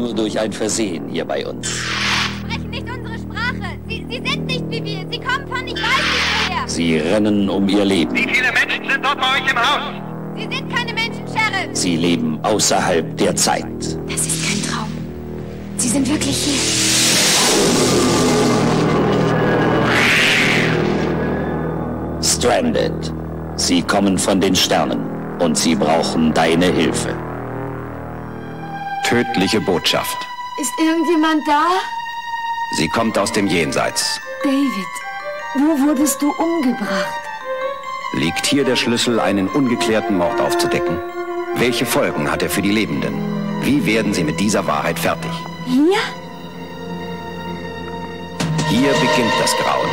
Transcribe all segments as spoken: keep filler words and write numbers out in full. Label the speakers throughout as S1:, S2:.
S1: nur durch ein Versehen hier bei uns.
S2: Sie sprechen nicht unsere Sprache. Sie, Sie sind nicht wie wir. Sie kommen von ich weiß nicht woher.
S1: Sie rennen um ihr Leben.
S3: Wie viele Menschen sind dort bei euch im Haus?
S2: Sie sind keine Menschen, Sheriff.
S1: Sie leben außerhalb der Zeit.
S2: Das ist kein Traum. Sie sind wirklich hier.
S1: Stranded. Sie kommen von den Sternen und sie brauchen deine Hilfe.
S4: Tödliche Botschaft.
S5: Ist irgendjemand da?
S4: Sie kommt aus dem Jenseits.
S5: David, wo wurdest du umgebracht?
S4: Liegt hier der Schlüssel, einen ungeklärten Mord aufzudecken? Welche Folgen hat er für die Lebenden? Wie werden sie mit dieser Wahrheit fertig?
S5: Hier?
S4: Hier beginnt das Grauen.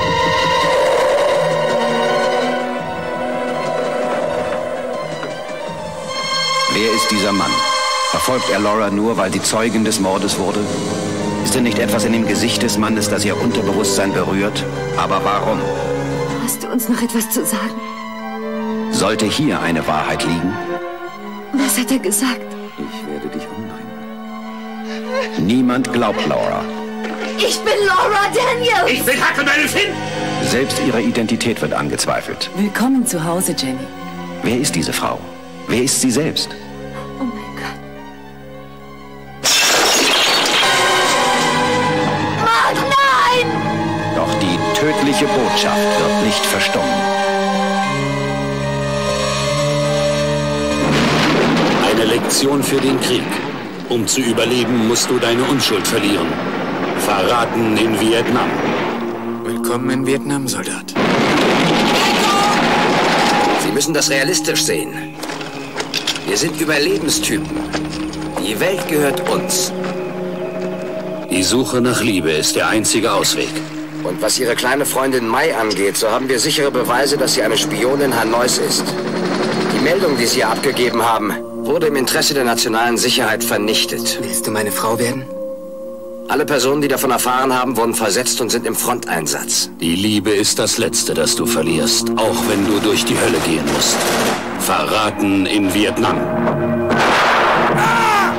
S4: Wer ist dieser Mann? Verfolgt er Laura nur, weil sie Zeugin des Mordes wurde? Ist denn nicht etwas in dem Gesicht des Mannes, das ihr Unterbewusstsein berührt? Aber warum?
S5: Hast du uns noch etwas zu sagen?
S4: Sollte hier eine Wahrheit liegen?
S5: Was hat er gesagt?
S4: Ich werde dich umbringen. Niemand glaubt Laura.
S5: Ich bin Laura Daniels!
S3: Ich bin Huckleberry Finn!
S4: Selbst ihre Identität wird angezweifelt.
S6: Willkommen zu Hause, Jenny.
S4: Wer ist diese Frau? Wer ist sie selbst?
S5: Oh mein Gott. Mann, nein!
S4: Doch die tödliche Botschaft wird nicht verstummen.
S7: Eine Lektion für den Krieg. Um zu überleben, musst du deine Unschuld verlieren. Verraten in Vietnam.
S8: Willkommen in Vietnam, Soldat.
S9: Sie müssen das realistisch sehen. Wir sind Überlebenstypen. Die Welt gehört uns.
S7: Die Suche nach Liebe ist der einzige Ausweg.
S9: Und was Ihre kleine Freundin Mai angeht, so haben wir sichere Beweise, dass sie eine Spionin Hanois ist. Die Meldung, die Sie ihr abgegeben haben, wurde im Interesse der nationalen Sicherheit vernichtet.
S8: Willst du meine Frau werden?
S9: Alle Personen, die davon erfahren haben, wurden versetzt und sind im Fronteinsatz.
S7: Die Liebe ist das Letzte, das du verlierst, auch wenn du durch die Hölle gehen musst. Verraten in Vietnam.
S9: Ah!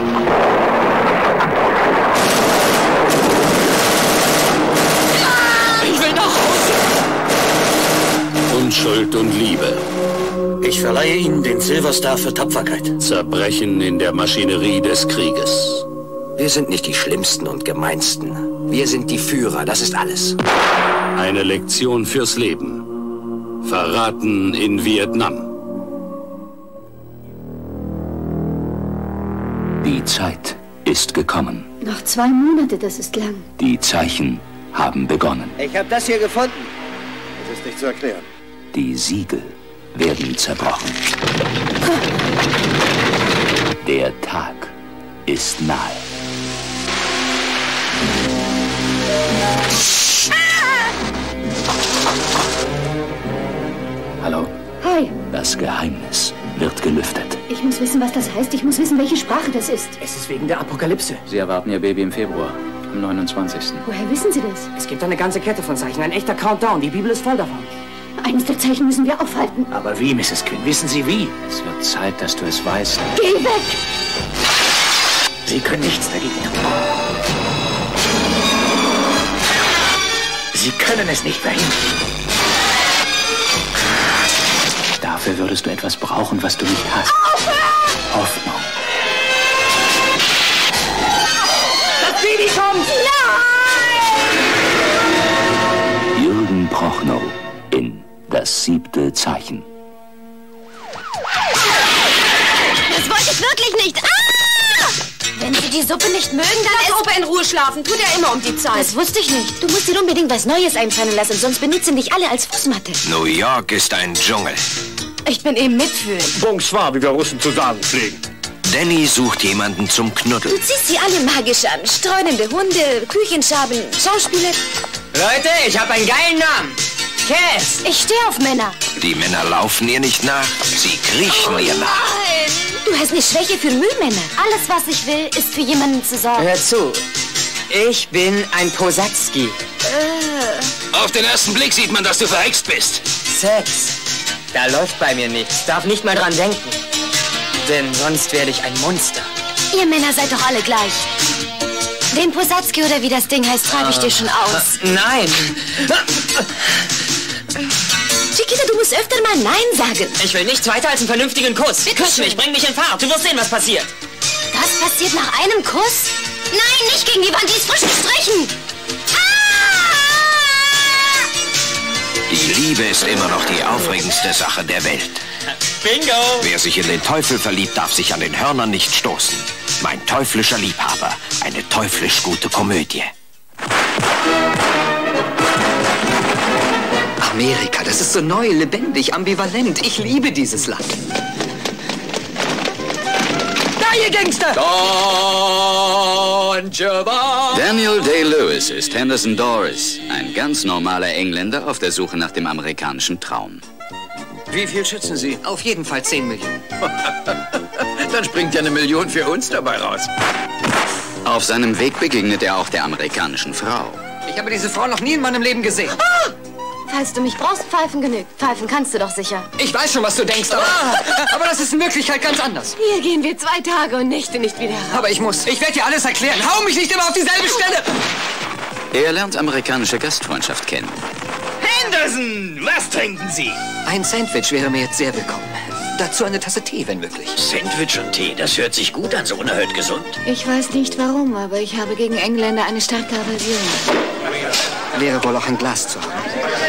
S8: Ich will nach Hause!
S7: Unschuld und Liebe.
S10: Ich verleihe Ihnen den Silver Star für Tapferkeit.
S7: Zerbrechen in der Maschinerie des Krieges.
S9: Wir sind nicht die Schlimmsten und Gemeinsten. Wir sind die Führer, das ist alles.
S7: Eine Lektion fürs Leben. Verraten in Vietnam.
S1: Die Zeit ist gekommen.
S5: Noch zwei Monate, das ist lang.
S1: Die Zeichen haben begonnen.
S10: Ich habe das hier gefunden.
S8: Das ist nicht zu erklären.
S1: Die Siegel werden zerbrochen. Der Tag ist nahe. Hallo?
S5: Hi,
S1: Das Geheimnis wird gelüftet.
S5: ich muss wissen, was das heißt. Ich muss wissen, welche Sprache das ist.
S8: Es ist wegen der Apokalypse.
S11: Sie erwarten Ihr Baby im Februar, am neunundzwanzigsten
S5: Woher wissen Sie das?
S8: Es gibt eine ganze Kette von Zeichen, ein echter Countdown. Die Bibel ist voll davon.
S5: Eines der Zeichen müssen wir aufhalten.
S11: Aber wie, Misses Quinn? Wissen Sie wie? Es wird Zeit, dass du es weißt.
S5: Geh weg!
S11: Sie können nichts dagegen tun. Sie können es nicht verhindern. Dafür würdest du etwas brauchen, was du nicht hast. Hoffnung.
S8: Das Baby kommt!
S1: Jürgen Prochnow in Das siebte Zeichen.
S2: Das wollte ich wirklich nicht. Ah! Wenn Sie die Suppe nicht mögen, dann
S6: Lass
S2: ist...
S6: Opa in Ruhe schlafen. Tut er immer um die Zeit.
S2: Das wusste ich nicht. Du musst dir unbedingt was Neues einfallen lassen, sonst benutzen dich alle als Fußmatte.
S9: New York ist ein Dschungel.
S6: Ich bin eben mitfühlend.
S10: Bonsoir, wie wir Russen zu sagen pflegen.
S9: Danny sucht jemanden zum Knuddeln.
S2: Du ziehst sie alle magisch an. Streunende Hunde, Küchenschaben, Schauspieler.
S8: Leute, ich habe einen geilen Namen. Cass.
S2: Ich stehe auf Männer.
S9: Die Männer laufen ihr nicht nach, sie kriechen ihr nach.
S2: Nein! Du hast eine Schwäche für Müllmänner. Alles, was ich will, ist für jemanden zu sorgen.
S8: Hör zu. Ich bin ein Posatski.
S2: Äh.
S9: Auf den ersten Blick sieht man, dass du verhext bist.
S8: Sex. Da läuft bei mir nichts. Darf nicht mal dran denken. Denn sonst werde ich ein Monster.
S2: Ihr Männer seid doch alle gleich. Den Posadzki oder wie das Ding heißt, treibe ich dir schon aus.
S8: Nein.
S2: Chiquita, du musst öfter mal Nein sagen.
S8: Ich will nichts weiter als einen vernünftigen Kuss.
S2: Bitte
S8: Küss
S2: schön.
S8: mich, bring mich in Fahrt. Du wirst sehen, was passiert.
S2: Das passiert nach einem Kuss? Nein, nicht gegen die Wand, die ist frisch gestrichen. Ah!
S4: Die Liebe ist immer noch die aufregendste Sache der Welt.
S8: Bingo!
S4: Wer sich in den Teufel verliebt, darf sich an den Hörnern nicht stoßen. Mein teuflischer Liebhaber. Eine teuflisch gute Komödie.
S12: Amerika, das ist so neu, lebendig, ambivalent. Ich liebe dieses Land. Da, ihr Gangster!
S13: Don Giovanni! Daniel Day-Lewis ist Henderson Doris, ein ganz normaler Engländer auf der Suche nach dem amerikanischen Traum.
S12: Wie viel schätzen Sie? Auf jeden Fall zehn Millionen.
S11: Dann springt ja eine Million für uns dabei raus.
S13: Auf seinem Weg begegnet er auch der amerikanischen Frau.
S12: Ich habe diese Frau noch nie in meinem Leben gesehen.
S2: Ah! Falls du mich brauchst, pfeifen genügt. Pfeifen kannst du doch sicher.
S12: Ich weiß schon, was du denkst, aber, aber das ist in Wirklichkeit ganz anders.
S6: Hier gehen wir zwei Tage und Nächte nicht wieder raus.
S12: Aber ich muss. Ich werde dir alles erklären. Hau mich nicht immer auf dieselbe Stelle!
S13: Er lernt amerikanische Gastfreundschaft kennen.
S3: Henderson, was trinken Sie?
S12: Ein Sandwich wäre mir jetzt sehr willkommen. Dazu eine Tasse Tee, wenn möglich.
S10: Sandwich und Tee, das hört sich gut an, so unerhört gesund.
S5: Ich weiß nicht warum, aber ich habe gegen Engländer eine starke Aversion.
S12: Wäre wohl auch ein Glas zu haben.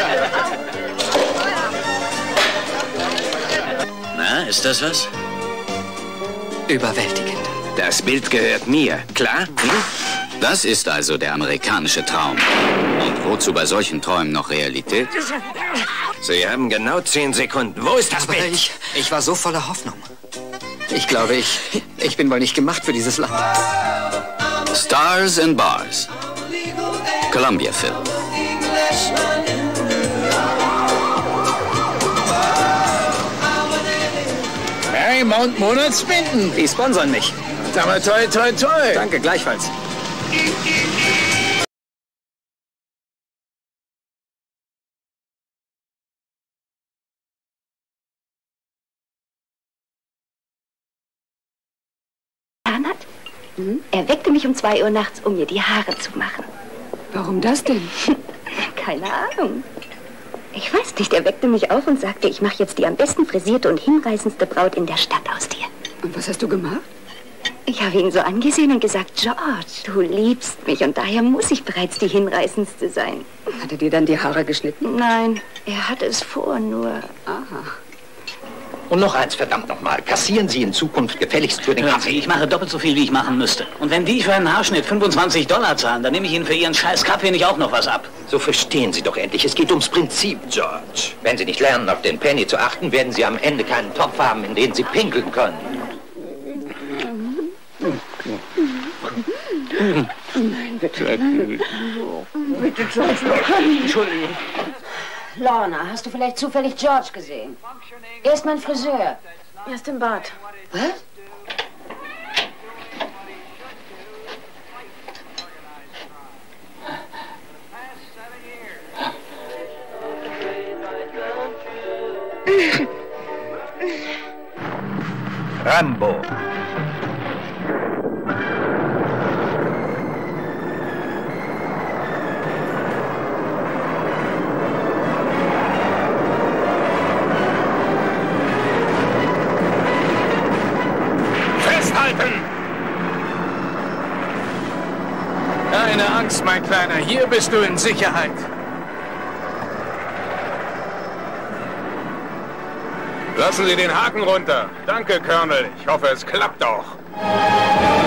S10: Na, ist das was?
S12: Überwältigend.
S4: Das Bild gehört mir, klar? Hm?
S13: Das ist also der amerikanische Traum. Und wozu bei solchen Träumen noch Realität?
S4: Sie haben genau zehn Sekunden. Wo ist das
S12: Aber
S4: Bild?
S12: ich, ich war so voller Hoffnung. Ich glaube, ich, ich bin wohl nicht gemacht für dieses Land.
S13: Stars and Bars. Columbia Film.
S11: Hey, Mount Monat Spinton.
S12: Die sponsern mich.
S11: Sag mal, toi, toi, toi.
S12: Danke, gleichfalls.
S5: Hat? Hm? Er weckte mich um zwei Uhr nachts, um mir die Haare zu machen.
S6: Warum das denn?
S5: Keine Ahnung. Ich weiß nicht, er weckte mich auf und sagte, ich mache jetzt die am besten frisierte und hinreißendste Braut in der Stadt aus dir.
S6: Und was hast du gemacht?
S5: Ich habe ihn so angesehen und gesagt, George, du liebst mich und daher muss ich bereits die hinreißendste sein.
S6: Hat er dir dann die Haare geschnitten?
S5: Nein, er hatte es vor, nur...
S6: Aha.
S10: Und noch eins, verdammt nochmal. Kassieren Sie in Zukunft gefälligst für den
S11: Hören
S10: Kaffee.
S11: Sie, ich mache doppelt so viel, wie ich machen müsste. Und wenn die für einen Haarschnitt fünfundzwanzig Dollar zahlen, dann nehme ich Ihnen für Ihren scheiß Kaffee nicht auch noch was ab.
S10: So verstehen Sie doch endlich. Es geht ums Prinzip, George. Wenn Sie nicht lernen, auf den Penny zu achten, werden Sie am Ende keinen Topf haben, in den Sie pinkeln können.
S6: Nein, bitte. Bitte, George. Entschuldigung.
S14: Lorna, hast du vielleicht zufällig George gesehen? Er ist mein Friseur.
S6: Er ist im Bad.
S14: Was?
S10: Rambo.
S3: Festhalten!
S11: Keine Angst, mein Kleiner. Hier bist du in Sicherheit.
S3: Lassen Sie den Haken runter. Danke, Colonel. Ich hoffe, es klappt auch.